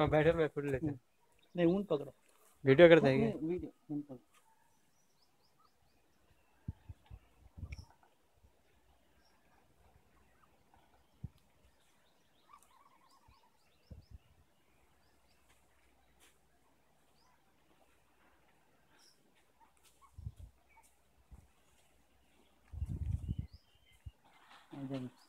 हाँ बैठे मैं फोटो लेते हैं। नहीं ऊन पकड़ो। वीडियो करते हैं नहीं क्या? वीडियो ऊन पकड़ो। आ जाओ।